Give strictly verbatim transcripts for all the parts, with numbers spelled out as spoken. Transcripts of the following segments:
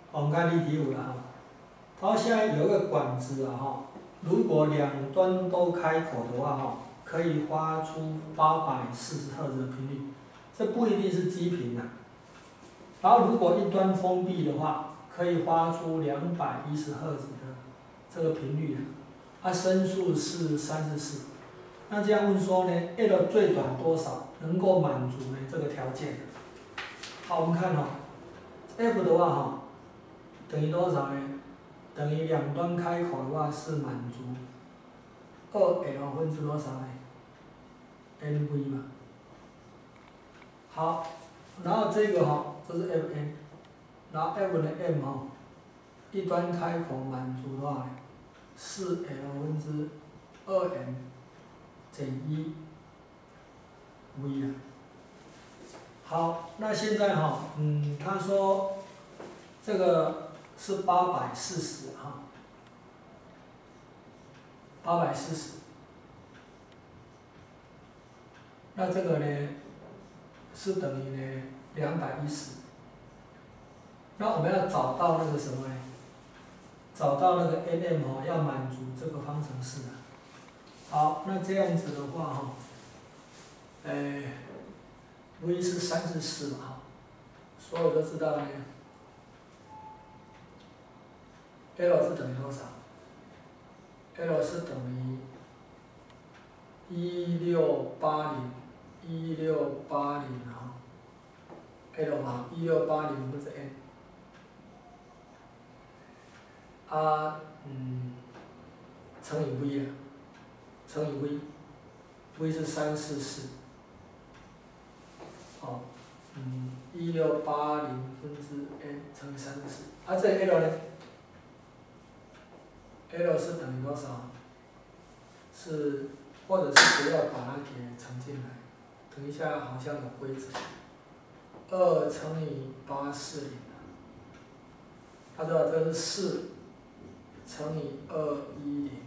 我们看例题五了哈。它现在有一个管子啊哈，如果两端都开口的话哈，可以发出八百四十赫兹的频率，这不一定是基频的。然后如果一端封闭的话，可以发出两百一十赫兹的这个频率的，它声数是三十四。那这样问说呢 ，L 最短多少能够满足呢这个条件？好，我们看哈、哦、，F 的话哈、哦，等于多少呢？等于两端开口的话是满足二 L 分之多少呢 ？N V 嘛。好，然后这个哈、哦，这是 F N， 然后 F 的 M 哈、哦，一端开口满足的话，四 L 分之二 M 减一 V 啊。好，那现在哈、哦，嗯，他说这个是八百四十哈，八百四十。那这个呢是等于呢两百一十。那我们要找到那个什么呢？找到那个 N M 哦，要满足这个方程式啊。好，那这样子的话哈、哦，呃 ，V 是三十四嘛哈，所有都知道呢。L 是等于多少 ？L 是等于一六八零一六八零哈 ，L 哈一六八零分之 N。啊，嗯，乘以 V 啊，乘以 V，V 是三四四。好，嗯，一六八零分之 N 乘以三十四，啊，这 L 呢 ？L 是等于多少？是，或者是不要把它给乘进来。等一下好像有规则。二乘以八四零，他知道这是四乘以二一零，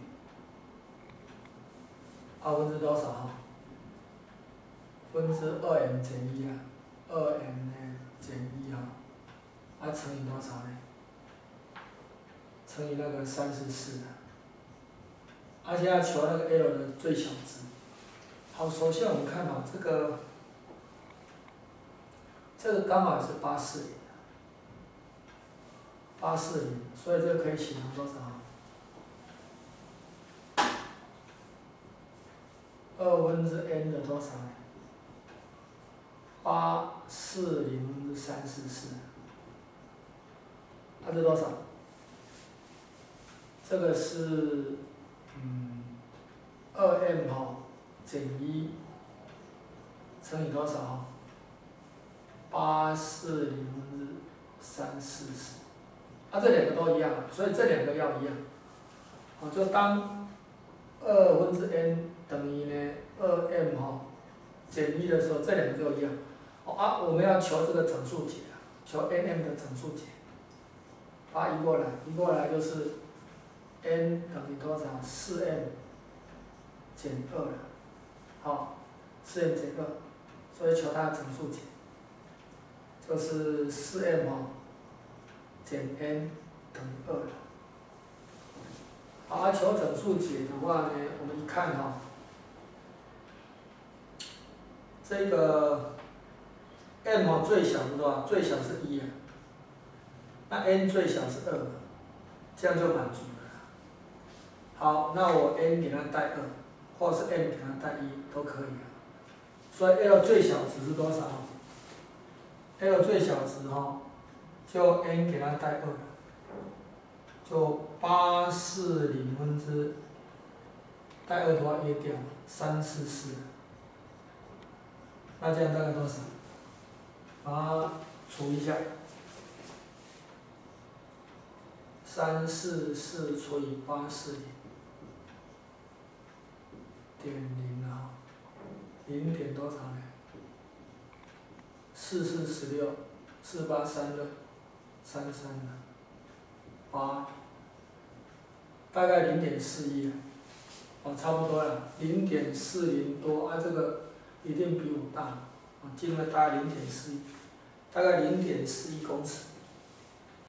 二分之多少哈？分之二 m 减一啊，二 m 呢减一哈，啊乘以多少呢？乘以那个三十四啊。而且要求那个 L 的最小值。好，首先我们看好这个，这个刚好是八四零，八四零，所以这个可以写成多少？二分之 n 的多少呢？八四零分之三四四，它是多少？这个是嗯二 m 哈减一乘以多少哈？八四零分之三四四，啊这两个都一样，所以这两个要一样。好，就当二分之 n 等于呢二 m 哈减一的时候，这两个就一样。哦啊，我们要求这个整数解啊，求 n m 的整数解，把它移过来，移过来就是 n 等于多少？四 m 减二了，好，四 m 减二，所以求它的整数解，就是四 m 哈减 n 等于二了。好，啊，求整数解的话呢，我们一看哈、哦，这个 m 最小是多少？最小是一啊，那 n 最小是二，这样就满足了。好，那我 n 给它带二，或是 m 给它带一都可以啊。所以 L 最小值是多少 ？L 最小值哈，就 n 给它带二，就八四零分之带二的话约掉三四四，那这样大概多少？把它除一下，三四四除以八四零，点零啊，零点多少呢？四四十六，四八三二，三三啊，八，大概零点四一啊，哦，差不多了，零点四零多啊，这个一定比我大，啊，进了大概零点四一，大概零点四一公尺。